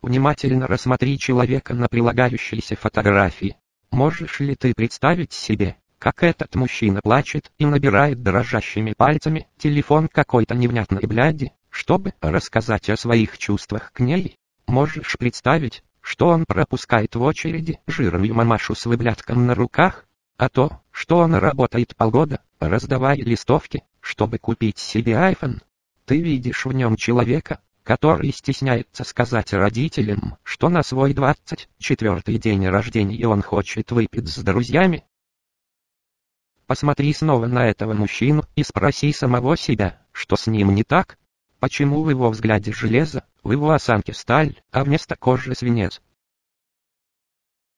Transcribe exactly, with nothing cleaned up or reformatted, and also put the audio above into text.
Внимательно рассмотри человека на прилагающейся фотографии. Можешь ли ты представить себе, как этот мужчина плачет и набирает дрожащими пальцами телефон какой-то невнятной бляди, чтобы рассказать о своих чувствах к ней? Можешь представить, что он пропускает в очереди жирную мамашу с выблядком на руках? А то, что он работает полгода, раздавая листовки, чтобы купить себе айфон? Ты видишь в нем человека, который стесняется сказать родителям, что на свой двадцать четвёртый день рождения он хочет выпить с друзьями? Посмотри снова на этого мужчину и спроси самого себя, что с ним не так? Почему в его взгляде железо, в его осанке сталь, а вместо кожи свинец?